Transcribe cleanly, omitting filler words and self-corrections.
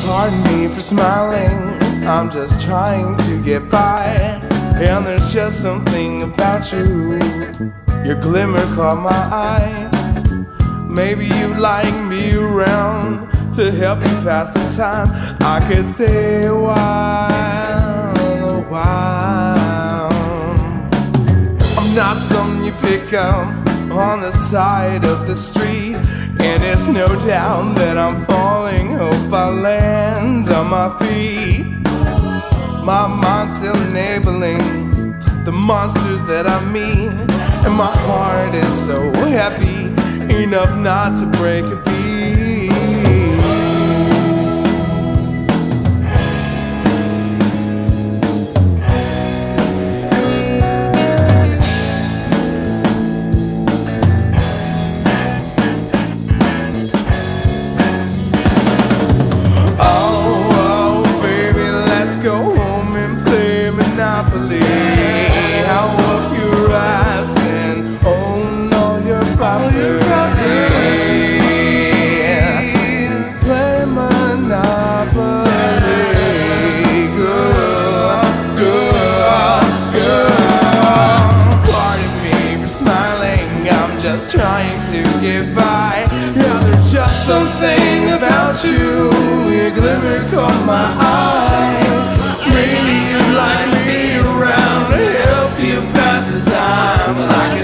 Pardon me for smiling, I'm just trying to get by. And there's just something about you, your glimmer caught my eye. Maybe you'd like me around to help you pass the time. I could stay a while. I'm not someone you pick up on the side of the street, and it's no doubt that I'm falling. Hope I land on my feet. My mind's still enabling the monsters that I meet, and my heart is so heavy, enough not to break a beat. Go home and play Monopoly. I'll walk your ass and own all your property. Play Monopoly. Girl, girl, girl. Pardon me for smiling, I'm just trying to get by. Yeah, there's just something about you, your glimmer caught my eye. Maybe you'd like me around to help you pass the time.